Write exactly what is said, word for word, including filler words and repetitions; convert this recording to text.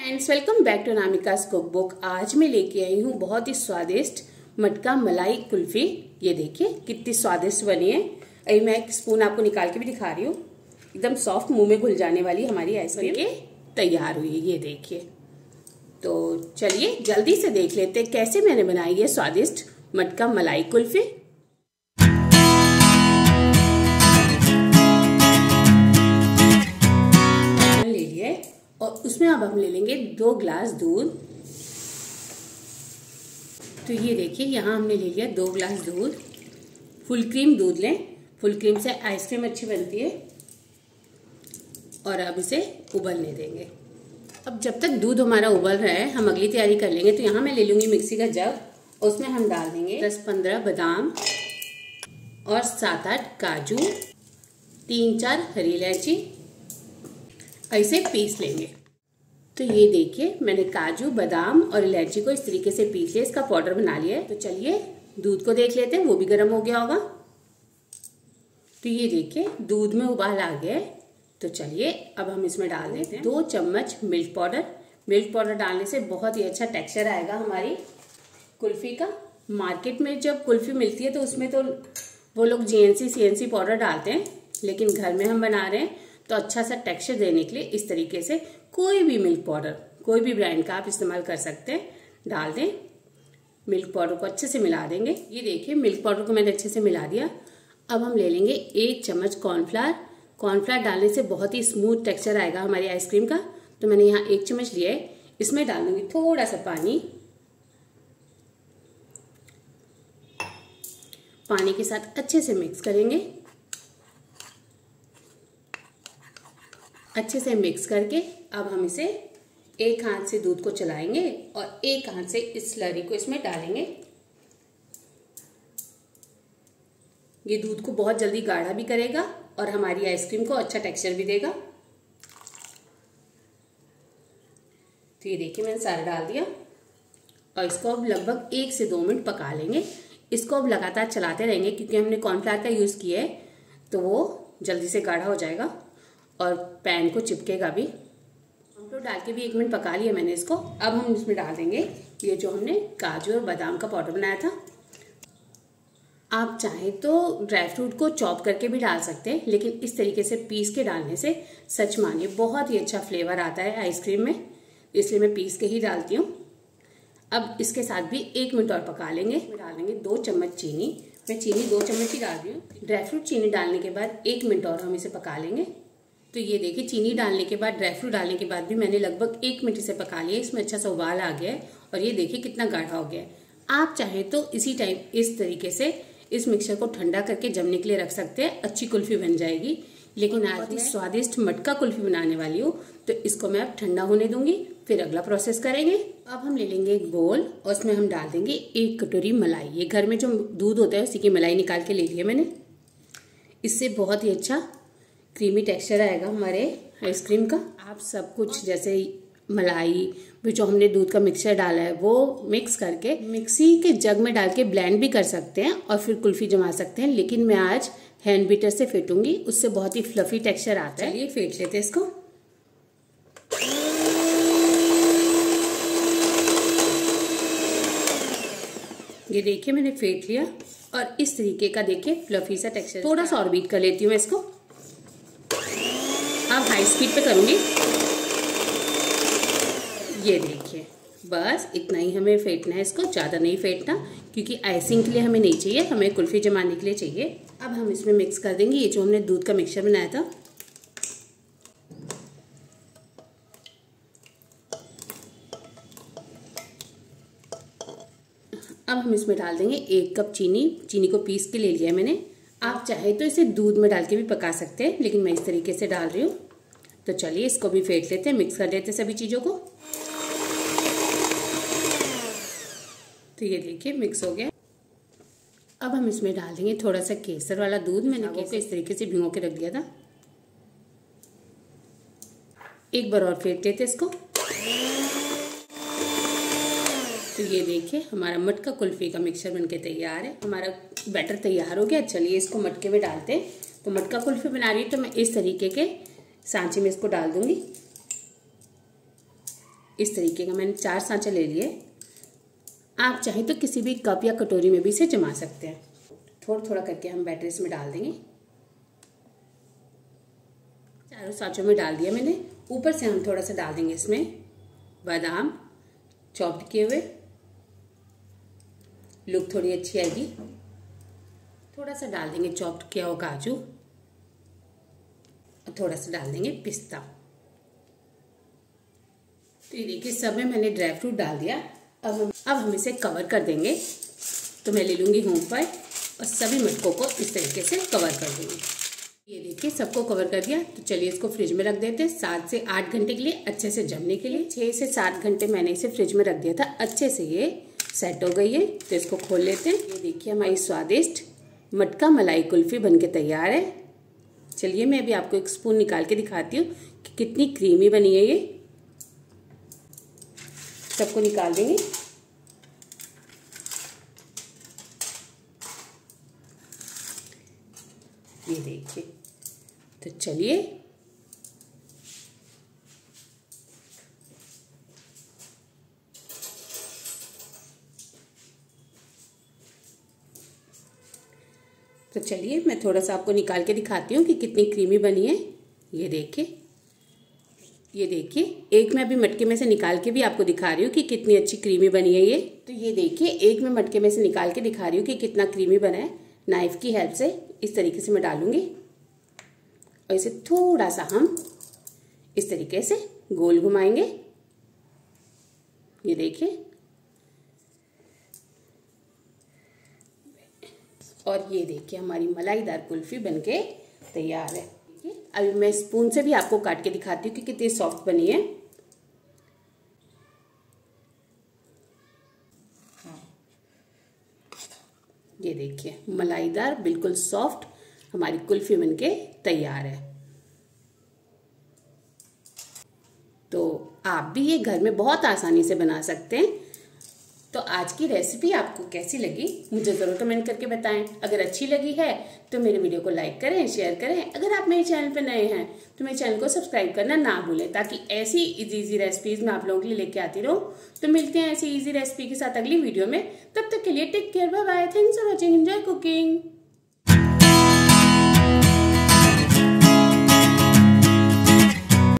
Friends, welcome back to Anamika's cook book. आज मैं लेके आई हूँ बहुत ही स्वादिष्ट मटका मलाई कुल्फी। ये देखिए कितनी स्वादिष्ट बनी है। अभी मैं एक स्पून आपको निकाल के भी दिखा रही हूँ। एकदम सॉफ्ट, मुंह में घुल जाने वाली हमारी आइसक्रीम के तैयार हुई है। ये देखिए। तो चलिए जल्दी से देख लेते हैं कैसे मैंने बनाई है स्वादिष्ट मटका मलाई कुल्फी। ले लिए और उसमें अब हम ले लेंगे दो ग्लास दूध। तो ये देखिए यहाँ हमने ले लिया दो ग्लास दूध। फुल क्रीम दूध लें, फुल क्रीम से आइसक्रीम अच्छी बनती है। और अब इसे उबलने देंगे। अब जब तक दूध हमारा उबल रहा है हम अगली तैयारी कर लेंगे। तो यहाँ मैं ले लूंगी मिक्सी का जग, उसमें हम डाल देंगे दस पंद्रह बादाम और सात आठ काजू, तीन चार हरी इलायची। ऐसे पीस लेंगे। तो ये देखिए मैंने काजू, बादाम और इलायची को इस तरीके से पीस लिया, इसका पाउडर बना लिया है। तो चलिए दूध को देख लेते हैं, वो भी गर्म हो गया होगा। तो ये देखिए दूध में उबाल आ गया है। तो चलिए अब हम इसमें डाल देते हैं दो चम्मच मिल्क पाउडर। मिल्क पाउडर डालने से बहुत ही अच्छा टेक्सचर आएगा हमारी कुल्फी का। मार्केट में जब कुल्फी मिलती है तो उसमें तो वो लोग जीएनसी सीएनसी पाउडर डालते हैं, लेकिन घर में हम बना रहे हैं तो अच्छा सा टेक्सचर देने के लिए इस तरीके से कोई भी मिल्क पाउडर, कोई भी ब्रांड का आप इस्तेमाल कर सकते हैं, डाल दें। मिल्क पाउडर को अच्छे से मिला देंगे। ये देखिए मिल्क पाउडर को मैंने अच्छे से मिला दिया। अब हम ले लेंगे एक चम्मच कॉर्नफ्लावर। कॉर्नफ्लावर डालने से बहुत ही स्मूथ टेक्सचर आएगा हमारी आइसक्रीम का। तो मैंने यहाँ एक चम्मच लिया है। इसमें डाल दूंगी थोड़ा सा पानी। पानी के साथ अच्छे से मिक्स करेंगे। अच्छे से मिक्स करके अब हम इसे एक हाथ से दूध को चलाएंगे और एक हाथ से इस स्लरी को इसमें डालेंगे। ये दूध को बहुत जल्दी गाढ़ा भी करेगा और हमारी आइसक्रीम को अच्छा टेक्सचर भी देगा। तो ये देखिए मैंने सारा डाल दिया और इसको अब लगभग एक से दो मिनट पका लेंगे। इसको अब लगातार चलाते रहेंगे क्योंकि हमने कॉर्नफ्लावर का यूज किया है तो वो जल्दी से गाढ़ा हो जाएगा और पैन को चिपकेगा भी। हम तो डाल के भी एक मिनट पका लिया मैंने इसको। अब हम इसमें डाल देंगे ये जो हमने काजू और बादाम का पाउडर बनाया था। आप चाहें तो ड्राई फ्रूट को चॉप करके भी डाल सकते हैं, लेकिन इस तरीके से पीस के डालने से सच मानिए बहुत ही अच्छा फ्लेवर आता है आइसक्रीम में, इसलिए मैं पीस के ही डालती हूँ। अब इसके साथ भी एक मिनट और पका लेंगे। इसमें डाल देंगे दो चम्मच चीनी। मैं चीनी दो चम्मच ही डाल रही हूँ। ड्राई फ्रूट चीनी डालने के बाद एक मिनट और हम इसे पका लेंगे। तो ये देखिए चीनी डालने के बाद, ड्राई फ्रूट डालने के बाद भी मैंने लगभग एक मिनट इसे पका लिया। इसमें अच्छा सा उबाल आ गया है और ये देखिए कितना गाढ़ा हो गया है। आप चाहें तो इसी टाइम इस तरीके से इस मिक्सचर को ठंडा करके जमने के लिए रख सकते हैं, अच्छी कुल्फी बन जाएगी। लेकिन आज मैं स्वादिष्ट मटका कुल्फी बनाने वाली हूँ तो इसको मैं अब ठंडा होने दूंगी, फिर अगला प्रोसेस करेंगे। अब हम ले लेंगे एक बोल और उसमें हम डाल देंगे एक कटोरी मलाई। ये घर में जो दूध होता है उसी की मलाई निकाल के ले लिया मैंने। इससे बहुत ही अच्छा क्रीमी टेक्सचर आएगा हमारे आइसक्रीम का। आप सब कुछ जैसे मलाई भी जो हमने दूध का मिक्सचर डाला है वो मिक्स करके मिक्सी के जग में डाल के ब्लेंड भी कर सकते हैं और फिर कुल्फी जमा सकते हैं, लेकिन मैं आज हैंड बीटर से फेंटूंगी, उससे बहुत ही फ्लफी टेक्सचर आता है। चलिए फेंट लेते हैं इसको। ये देखिए मैंने फेंट लिया और इस तरीके का देखिए फ्लफी सा टेक्सचर। थोड़ा सा और बीट कर लेती हूँ मैं इसको। अब हाई स्पीड पे करूंगी। ये देखिए बस इतना ही हमें फेंटना है इसको, ज़्यादा नहीं फेंटना क्योंकि आइसिंग के लिए हमें नहीं चाहिए, हमें कुल्फी जमाने के लिए चाहिए। अब हम इसमें मिक्स कर देंगे ये जो हमने दूध का मिक्सचर बनाया था। अब हम इसमें डाल देंगे एक कप चीनी। चीनी को पीस के ले लिया मैंने। आप चाहे तो इसे दूध में डाल के भी पका सकते हैं, लेकिन मैं इस तरीके से डाल रही हूँ। तो चलिए इसको भी फेंट लेते हैं, मिक्स कर लेते हैं सभी चीज़ों को। तो ये देखिए मिक्स हो गया। अब हम इसमें डाल देंगे थोड़ा सा केसर वाला दूध। मैंने केसर इस तरीके से भिगो के रख दिया था। एक बार और फेंट लेते इसको। तो ये देखिए हमारा मटका कुल्फी का मिक्सचर बनके तैयार है। हमारा बैटर तैयार हो गया। चलिए इसको मटके में डालते हैं। तो मटका कुल्फी बना रही हूँ तो मैं इस तरीके के सांचे में इसको डाल दूंगी। इस तरीके का मैंने चार सांचे ले लिए। आप चाहें तो किसी भी कप या कटोरी में भी इसे जमा सकते हैं। थोड़ा थोड़ा करके हम बैटर इसमें डाल देंगे। चारों सांचों में डाल दिया मैंने। ऊपर से हम थोड़ा सा डाल देंगे इसमें बादाम चॉप्ड किए हुए, लुक थोड़ी अच्छी आएगी। थोड़ा सा डाल देंगे चॉप्ड किया हुआ काजू और थोड़ा सा डाल देंगे पिस्ता। तो ये देखिए सब में मैंने ड्राई फ्रूट डाल दिया। अब हम अब हम इसे कवर कर देंगे। तो मैं ले लूँगी होम पर और सभी मटकों को इस तरीके से कवर कर दूँगी। ये देखिए सबको कवर कर दिया। तो चलिए इसको फ्रिज में रख देते हैं सात से आठ घंटे के लिए अच्छे से जमने के लिए। छः से सात घंटे मैंने इसे फ्रिज में रख दिया था। अच्छे से ये सेट हो गई है। तो इसको खोल लेते हैं। ये देखिए हमारी स्वादिष्ट मटका मलाई कुल्फी बनके तैयार है। चलिए मैं अभी आपको एक स्पून निकाल के दिखाती हूँ कि कितनी क्रीमी बनी है। ये सबको निकाल देंगे। ये देखिए। तो चलिए तो चलिए मैं थोड़ा सा आपको निकाल के दिखाती हूँ कि कितनी क्रीमी बनी है। ये देखिए ये देखिए एक मैं अभी मटके में से निकाल के भी आपको दिखा रही हूँ कि कितनी अच्छी क्रीमी बनी है ये। तो ये देखिए एक मैं मटके में से निकाल के दिखा रही हूँ कि कितना क्रीमी बना है। नाइफ की हेल्प से इस तरीके से मैं डालूंगी और इसे थोड़ा सा हम इस तरीके से गोल घुमाएंगे। ये देखिए और ये देखिए हमारी मलाईदार कुल्फी बनके तैयार है। अभी मैं स्पून से भी आपको काट के दिखाती हूँ कि कितनी सॉफ्ट बनी है। ये देखिए मलाईदार बिल्कुल सॉफ्ट हमारी कुल्फी बनके तैयार है। तो आप भी ये घर में बहुत आसानी से बना सकते हैं। तो आज की रेसिपी आपको कैसी लगी मुझे ज़रूर कमेंट करके बताएं। अगर अच्छी लगी है तो मेरे वीडियो को लाइक करें, शेयर करें। अगर आप मेरे चैनल पर नए हैं तो मेरे चैनल को सब्सक्राइब करना ना भूलें, ताकि ऐसी इजी इजी रेसिपीज मैं आप लोगों के लिए लेके आती रहूं। तो मिलते हैं ऐसी इजी रेसिपी के साथ अगली वीडियो में। तब तक के लिए take care, bye bye, thanks for watching, enjoy cooking.